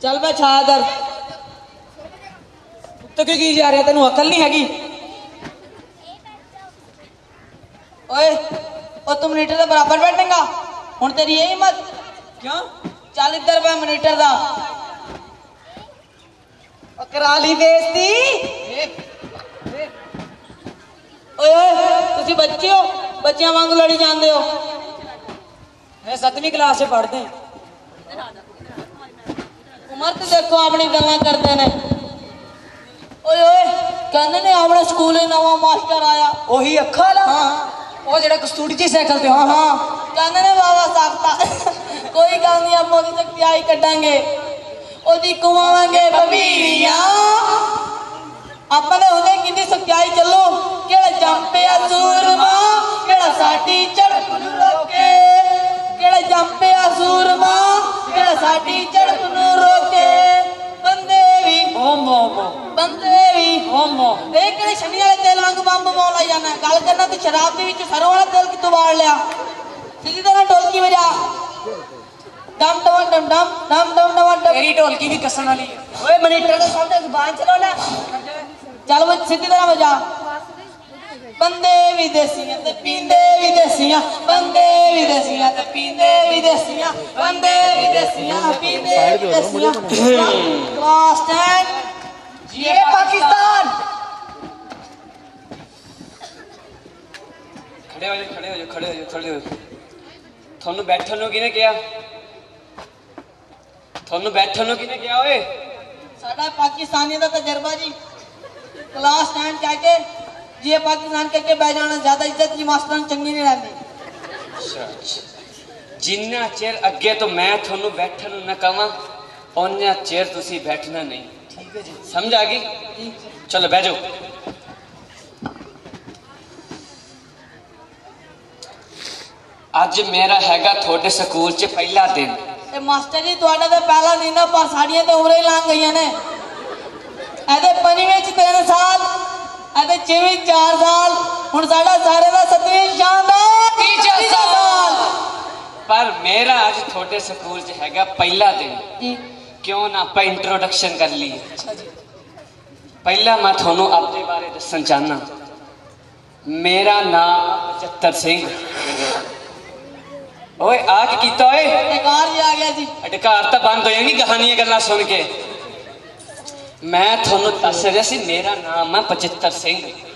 चल मैं छा इधर तो क्यों की जा रहा तेन अकल नहीं हैगी ओए ओ तू मनीटर के बराबर बैठेगा हुण तेरी यही हिम्मत क्यों 40 रुपए मनीटर का करा ली बेइज्जती ओए तुसी बच्चे हो बच्चियां वांगू लड़ी जांदे हो मैं 7वीं क्लास से पढ़ते हैं उमर तो देखो अपनी गल्लां करते ने ओए ओए कहंदे ने अपने स्कूल नवा मास्टर आया वही अखा वाला हां वो जेड़ा कस्तूरी जी साइकिल पे हां हां कहंदे ने बाबा साख्ता कोई गल नहीं अब मोदी तक आई कटांगे ओदी कुवावांगे बबीरियां अपने उदे किन्नी सच्चाई चलो केड़ा जंपे सूरमा केड़ा साडी चढ़प नु रोके केड़ा जंपे सूरमा केड़ा साडी चढ़प नु रोके बंदे भी ओमो बंदे भी ओमो ए केड़े शनी वाले तेल वांग बंब बोल आई जाना गल करना तू शराब दे विच सरों वाला तेल कितों बाल लिया सीधी तरह ढोलकी बजा डम डम डम डम डम डम डम तेरी ढोलकी भी कसन वाली है ओए मनीटर दे सामने जुबान चलो ना चल वो सीधी तरह बजा बंदे विदेशियां ते पींदे विदेशियां बंदे विदेशियां ते पींदे विदेशियां बंदे विदेशियां पींदे विदेशियां क्लास 10 ये पाकिस्तान खड़े हो जाओ थानू बैठन नु किने कहा थानू बैठन नु किने कहा ओए साडा पाकिस्तानी दा तजर्बा जी क्लास 10 जाके ये पाकिस्तान करके बह जाना ज्यादा इज्जत जी मास्टर चंगी नहीं रहती जिन्ना चेर अगे तो मैं थानू बैठन न कहां ओन्ना चेर तुसी बैठना नहीं ठीक है जी समझ आ गई चलो बैठ जाओ अज मेरा हैगा थोड़े स्कूल च पहला दिन ते मास्टर जी तुहाडा ते पहला दिन ना पर साड़ियां ते उमरे लंघ गईयां ने एदे 5वीं च 3 साल एदे 6वीं 4 साल हुण साडा सारे दा 7वीं शानदार 30 साल पर मेरा अज थोड़े स्कूल च हैगा पहला दिन क्यों ना आप इंट्रोडक्शन कर लीए पहला मैं थानू अपने बारे दसन चाहना मेरा नाम 75 सिंह ओए आ की कीता ओए अधिकार जी आ गया जी अधिकार तो बंद हो जाएंगी कहानियां गल्लां सुन के मैं थानू दस रहा सी मेरा नाम है 75 सिंह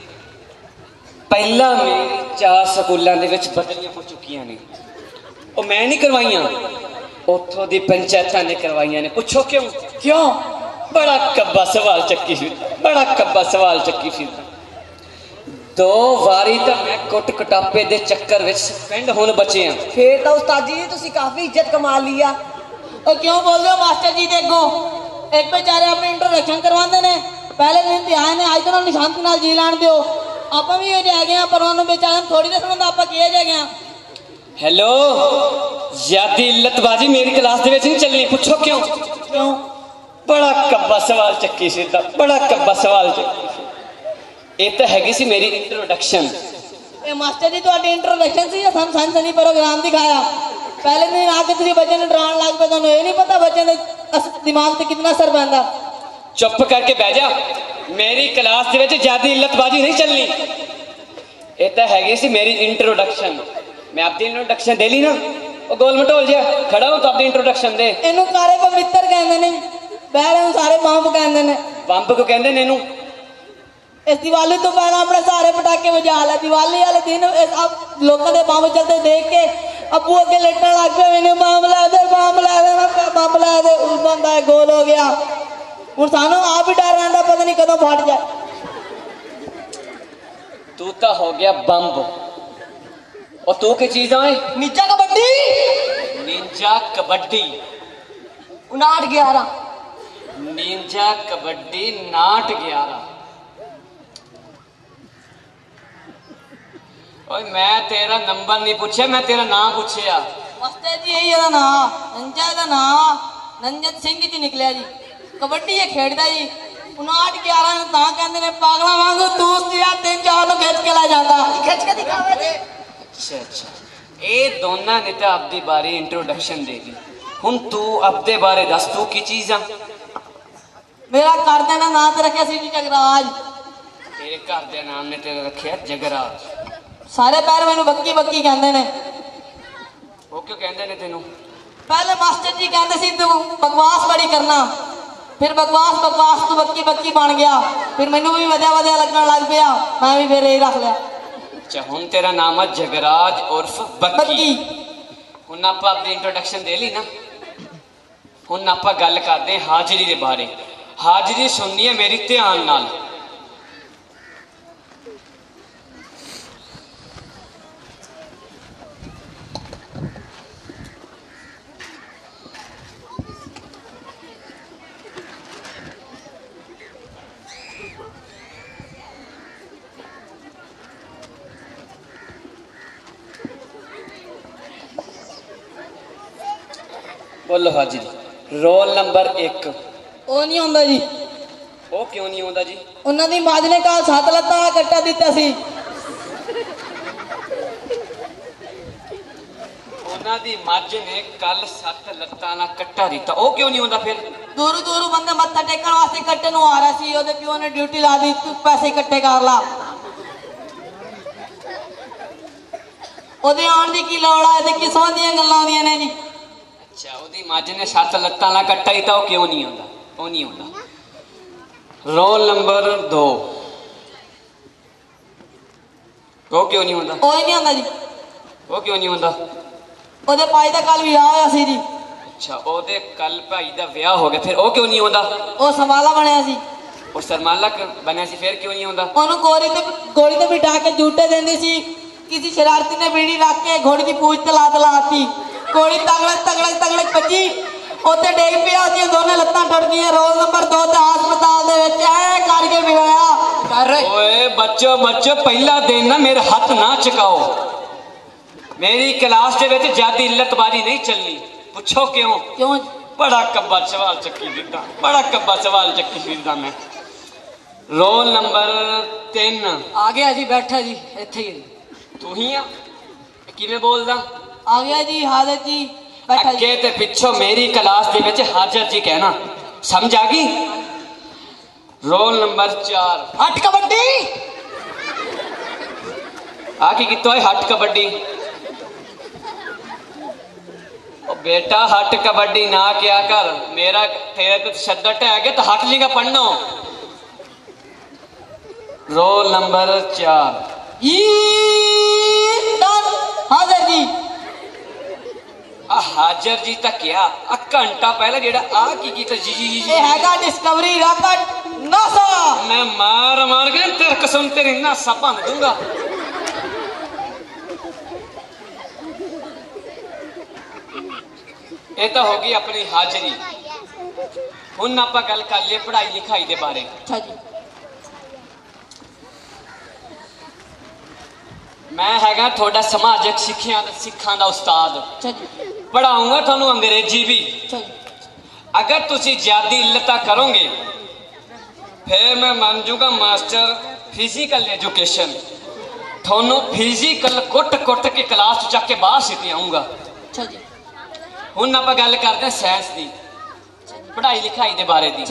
पहला मेरी 4 स्कूलों के बदलियां हो चुकियां ने और मैं नहीं करवाइया उतों दी पंचायतां ने करवाइया ने पूछो क्यों क्यों बड़ा कब्बा सवाल चक्की फिर 2 वारी तो मैं कुट कटापे दे चक्कर विच सस्पेंड होने बचे हैं फिर तो उस्ताद जी तुसी काफी इज्जत कमा लिया और क्यों बोल रहे हो मास्टर जी देखो एक बेचारे अपने इंट्रोडक्शन करवाते ने पहले दिन ध्यान है आज तो निशांति नाल जी लाण दियो आप भी ये रह गए पर उन्होंने बेचारे थोड़ी देर सुनदा आप किए जा गए हेलो ज्यादा इल्लतबाजी मेरी क्लास दे विच नहीं चलनी पूछो क्यों बड़ा कब्बा सवाल चक्की सीधा बड़ा कब्बा सवाल चक्की ये तो हैगी सी मेरी इंट्रोडक्शन ए मास्टर जी ਤੁਹਾਡੀ इंट्रोडक्शन सी या सनसनी प्रोग्राम दिखाया पहले दिन आके तुसी बच्चे ने डराण लग पे ਤੁਹਾਨੂੰ ਇਹ नहीं पता बच्चे दे दिमाग ते कितना असर पैंदा चुप करके बह जा मेरी क्लास दे विच ज्यादा इल्लतबाजी नहीं चलनी ये तो हैगी सी मेरी इंट्रोडक्शन मैं आपकी इंट्रोडक्शन दे ली ना वो गोल मटोल जा खड़ा हूं तो आपकी इंट्रोडक्शन दे इनू कारे पवित्र कहंदे ने बहरे सारे बंब कहंदे ने बंब को कहंदे ने इनू इस दिवाली तो पहले अपने सारे पटाखे बजा ला दिवाली वाले दिन लोगों के बंब चलते देख के अबू अगे लटन लग पे बंब ला दे उस बंदा गोल हो गया हूँ सानू आप ही डर रहा पता नहीं कदों फट जाए तू तो हो गया बंब और तू की चीज है नीचा कबड्डी निंजा कबड्डी 59-11 निंजा कबड्डी 59-11 ओए मैं तेरा नंबर नहीं पूछे मैं तेरा नाम पूछया मास्टर जी यही है नाम नंजा दा नाम नंजत सिंह जी निकलिया जी कबड्डी ये खेड़दा जी 59-11 ता कहंदे ने पागला वांगू तू 3-4 नु खिच के ला जांदा खिच के दिखावे जी अच्छा ये दोनों ने तो आपकी बारी इंट्रोडक्शन दे दी ਹੁਣ ਤੂੰ ਆਪਦੇ ਬਾਰੇ ਦੱਸ, ਤੂੰ ਕੀ ਚੀਜ਼ ਆ? ਮੇਰਾ ਘਰਦਿਆਂ ਦਾ ਨਾਂ ਤੇ ਰੱਖਿਆ ਸੀ ਜੀ ਜਗਰਾਜ। ਤੇਰੇ ਘਰ ਦੇ ਨਾਮ ਨੇ ਤੇਰੇ ਰੱਖਿਆ ਜਗਰਾਜ। ਸਾਰੇ ਪੈਰ ਮੈਨੂੰ ਬੱਕੀ ਬੱਕੀ ਕਹਿੰਦੇ ਨੇ। ਉਹ ਕਿਉਂ ਕਹਿੰਦੇ ਨੇ ਤੈਨੂੰ? ਪਹਿਲੇ ਮਾਸਟਰ ਜੀ ਕਹਿੰਦੇ ਸੀ ਤੂੰ ਬਕਵਾਸ ਬੜੀ ਕਰਨਾ, ਫਿਰ ਬਕਵਾਸ ਤੂੰ ਬੱਕੀ ਬੱਕੀ ਬਣ ਗਿਆ, ਫਿਰ ਮੈਨੂੰ ਵੀ ਵਧੀਆ ਵਧੀਆ ਲੱਗਣ ਲੱਗ ਪਿਆ, ਮੈਂ ਵੀ ਫਿਰ ਇਹ ਰੱਖ ਲਿਆ। ਅੱਛਾ, ਹੁਣ ਤੇਰਾ ਨਾਮ ਹੈ ਜਗਰਾਜ ਉਰਫ ਬੱਕੀ। ਬੱਕੀ। ਹੁਣ ਆਪਾਂ ਆਪਣੀ ਇੰਟਰੋਡਕਸ਼ਨ ਦੇ ਲਈ ਨਾ, ਹੁਣ ਆਪਾਂ ਗੱਲ ਕਰਦੇ ਹਾਂ ਹਾਜ਼ਰੀ ਦੇ ਬਾਰੇ। ਹਾਜ਼ਰੀ ਸੁਣਨੀ ਹੈ ਮੇਰੀ ਧਿਆਨ ਨਾਲ। बोलो हाजिरी। Roll number 1। ਉਹ ਨਹੀਂ ਹੁੰਦਾ ਜੀ। ਉਹ ਕਿਉਂ ਨਹੀਂ ਆਉਂਦਾ ਜੀ? ਉਹਨਾਂ ਦੀ ਮਾਜ ਨੇ ਕੱਲ 7 ਲੱਤਾਂ ਦਾ ਕੱਟਾ ਦਿੱਤਾ ਸੀ। ਉਹਨਾਂ ਦੀ ਮੱਝ ਨੇ ਕੱਲ 7 ਲੱਤਾਂ ਨਾਲ ਕੱਟਾ ਦਿੱਤਾ, ਉਹ ਕਿਉਂ ਨਹੀਂ ਆਉਂਦਾ ਫਿਰ? ਦੂਰੋਂ ਦੂਰੋਂ ਬੰਦੇ ਮੱਥਾ ਟੇਕਣ ਵਾਸਤੇ ਕੱਟੇ ਨੂੰ ਆ ਰਿਹਾ ਸੀ, ਉਹਦੇ ਪਿਓ ਨੇ ਡਿਊਟੀ ਲਾ ਦਿੱਤੀ, ਤੂੰ ਪੈਸੇ ਇਕੱਠੇ ਕਰ ਲਾ। ਉਹਦੇ ਆਉਣ ਦੀ ਕੀ ਲੋੜ ਆ? ਤੇ ਕਿਸਮਾਂ ਦੀਆਂ ਗੱਲਾਂ ਆਉਂਦੀਆਂ ਨੇ ਜੀ। ਅੱਛਾ, ਉਹਦੀ ਮੱਝ ਨੇ 7 ਲੱਤਾਂ ਨਾਲ ਕੱਟਾ ਦਿੱਤਾ, ਉਹ ਕਿਉਂ ਨਹੀਂ ਆਉਂਦਾ? ਉਹ ਨਹੀਂ ਆਉਂਦਾ। Roll number 2। ਉਹ ਕਿਉਂ ਨਹੀਂ ਆਉਂਦਾ? ਉਹ ਹੀ ਨਹੀਂ ਆਉਂਦਾ ਜੀ। ਉਹ ਕਿਉਂ ਨਹੀਂ ਆਉਂਦਾ? ਉਹਦੇ ਭਾਈ ਦਾ ਕੱਲ ਵਿਆਹ ਹੋਇਆ ਸੀ ਜੀ। ਅੱਛਾ, ਉਹਦੇ ਕੱਲ ਭਾਈ ਦਾ ਵਿਆਹ ਹੋ ਗਿਆ, ਫਿਰ ਉਹ ਕਿਉਂ ਨਹੀਂ ਆਉਂਦਾ? ਉਹ ਸੰਭਾਲਾ ਬਣਿਆ ਸੀ। ਉਹ ਸਰਮਾਲਾ ਬਣਿਆ ਸੀ, ਫਿਰ ਕਿਉਂ ਨਹੀਂ ਆਉਂਦਾ? ਉਹਨੂੰ ਗੋਲੀ ਤੇ ਬਿਠਾ ਕੇ ਝੂਟੇ ਦਿੰਦੇ ਸੀ। ਕਿਸੇ ਸ਼ਰਾਰਤੀ ਨੇ ਬੀੜੀ ਰੱਖ ਕੇ ਘੋੜੀ ਦੀ ਪੂਛ ਤੇ ਲਾਤ ਲਾਤੀ, ਗੋਲੀ ਤਗੜੇ ਵੱਜੀ, ਉੱਥੇ ਡੇਗ ਪਿਆ, ਉਹਦੀਆਂ ਦੋਨੇ ਲੱਤਾਂ ਟੁੱਟ ਗਈਆਂ। ਰੋਲ ਨੰਬਰ 2 ਤੇ ਹਸਪਤਾਲ ਦੇ ਵਿੱਚ ਐ ਕਰਕੇ ਮਿਲਿਆ। ਓਏ ਬੱਚੋ ਪਹਿਲਾ ਦਿਨ ਨਾ ਮੇਰੇ ਹੱਥ ਨਾ ਚਕਾਓ। ਮੇਰੀ ਕਲਾਸ ਦੇ ਵਿੱਚ ਜਿਆਦੀ ਇੱਲਤਬਾਜ਼ੀ ਨਹੀਂ ਚੱਲਣੀ। ਪੁੱਛੋ ਕਿਉਂ? ਕਿਉਂ? ਬੜਾ ਕੱਬਾ ਸਵਾਲ ਚੱਕੀ ਫਿਰਦਾ, ਬੜਾ ਕੱਬਾ ਸਵਾਲ ਚੱਕੀ ਫਿਰਦਾ ਮੈਂ। ਰੋਲ ਨੰਬਰ 3 ਆ ਗਿਆ ਜੀ, ਬੈਠਾ ਜੀ ਇੱਥੇ ਹੀ। ਤੂੰ ਹੀ ਆ? ਕਿਵੇਂ ਬੋਲਦਾ? ਆ ਗਿਆ ਜੀ, ਹਾਜ਼ਰ ਜੀ, ਬੈਠਾ ਜੀ। ਅੱਗੇ ਤੇ ਪਿੱਛੋਂ ਮੇਰੀ ਕਲਾਸ ਦੇ ਵਿੱਚ ਹਾਜ਼ਰ ਜੀ ਕਹਿਣਾ, ਸਮਝ ਆ ਗਈ? ਰੋਲ ਨੰਬਰ 4 ਹੱਟ ਕਬੱਡੀ। ਆ ਕੀ ਕੀਤਾ ਹੈ? ਹੱਟ ਕਬੱਡੀ। ਉਹ ਬੇਟਾ ਹੱਟ ਕਬੱਡੀ ਨਾ ਕਿਆ ਕਰ, ਮੇਰਾ ਤੇਰੇ ਤੇ ਤਸ਼ੱਦਦ ਹੈ ਕਿ ਤਾਂ ਹਟ ਜਾਏਗਾ ਪढ़नो। रोल नंबर 4 हाजिर जी। हाजिर जी तक क्या आ घंटा पहले जेड़ा आ की कीता जी जी जी ये हैगा डिस्कवरी रॉकेट नासा। मैं मार मार के तेरे कसम तेरी नासा भन दूंगा। ये तो होगी अपनी हाजिरी। हुण आपां गल कर लिए पढ़ाई लिखाई दे बारे। अच्छा जी। मैं हैगा थोड़ा समाजिक सिक्ख्या दा उस्ताद। अच्छा जी। पढ़ाऊंगा थानू अंग्रेजी भी। अच्छा जी। अगर तुसी ज्यादा इल्लता करोगे फिर मैं मान जूंगा मास्टर फिजिकल एजुकेशन। थानू फिजिकल कुट कुट के क्लास चक के बाहर सिटी आऊंगा। अच्छा जी। हुण आपां गल करते हैं साइंस दी, पढ़ाई लिखाई दे बारे दी।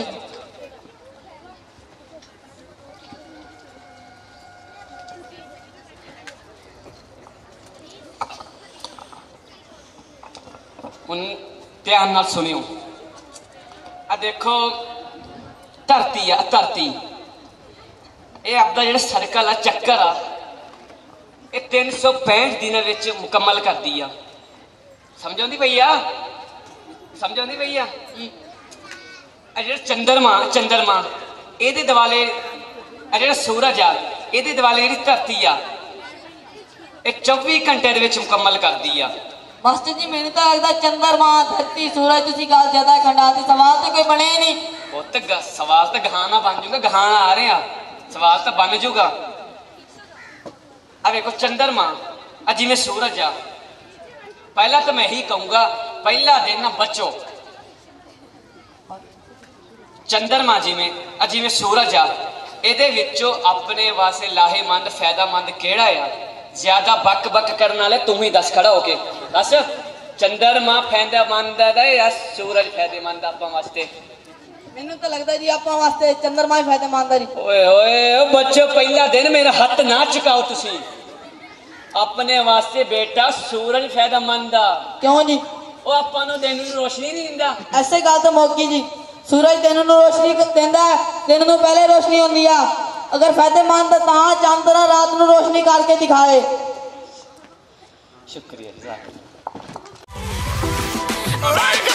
हुण ध्यान नाल सुनियो। आ देखो धरती आ, धरती ये आपका जो सर्कल आ, चक्कर आ, ये 365 दिन विच मुकम्मल कर दी आ। समझ आउंदी पई आ? समझ आउंदी पई आ? आ जिहड़ा चंद्रमा इहदे दिवाले आ जिहड़ा सूरज आ इहदे दिवाले जिहड़ी धरती आ ये 24 घंटे दे विच मुकम्मल कर दी आ। मास्टर जी मैंने तो लगता चंद्रमा धरती सूरज तुसी गल ज्यादा खंडाती, सवाल तो कोई बने नहीं। पुत सवाल तो गहाना बन जूगा, गहाना आ रहे हैं, सवाल तो बन जूगा। अब देखो चंद्रमा जिमें सूरज आ, पहला तो मैं ही कहूंगा पहला दिन बचो। चंद्रमा जिमें सूरज आ ਇਹਦੇ ਵਿੱਚੋਂ अपने वास्ते लाहेमंद फायदामंद ਕਿਹੜਾ ਆ? ज्यादा बक बक करने वाले तू ही दस खड़ा होके दस। ਚੰਦਰਮਾ ਫਾਇਦੇਮੰਦ ਹੈ ਜਾਂ ਸੂਰਜ ਫਾਇਦੇਮੰਦ ਆਪਾਂ ਵਾਸਤੇ? ਮੈਨੂੰ ਤਾਂ ਲੱਗਦਾ ਜੀ ਆਪਾਂ ਵਾਸਤੇ ਚੰਦਰਮਾ ਹੀ ਫਾਇਦੇਮੰਦ ਹੈ ਜੀ। ਓਏ ਓਏ ਓ ਬੱਚੋ ਪਹਿਲਾ ਦਿਨ ਮੇਰਾ ਹੱਥ ਨਾ ਚੁਕਾਓ ਤੁਸੀਂ। ਆਪਣੇ ਵਾਸਤੇ ਬੇਟਾ ਸੂਰਜ ਫਾਇਦੇਮੰਦ ਆ। ਕਿਉਂ ਜੀ? ਉਹ ਆਪਾਂ ਨੂੰ ਦਿਨ ਨੂੰ ਰੋਸ਼ਨੀ ਨਹੀਂ ਦਿੰਦਾ। ਐਸੇ ਗੱਲ ਤਾਂ ਮੌਕੀ ਜੀ, ਸੂਰਜ ਦਿਨ ਨੂੰ ਰੋਸ਼ਨੀ ਦਿੰਦਾ ਹੈ, ਦਿਨ ਨੂੰ ਪਹਿਲੇ ਰੋਸ਼ਨੀ ਹੁੰਦੀ ਆ। ਅਗਰ ਫਾਇਦੇਮੰਦ ਤਾਂ ਚੰਦ ਰਾਤ ਨੂੰ ਰੋਸ਼ਨੀ ਕਰਕੇ ਦਿਖਾਏ। ਸ਼ੁਕਰੀਆ।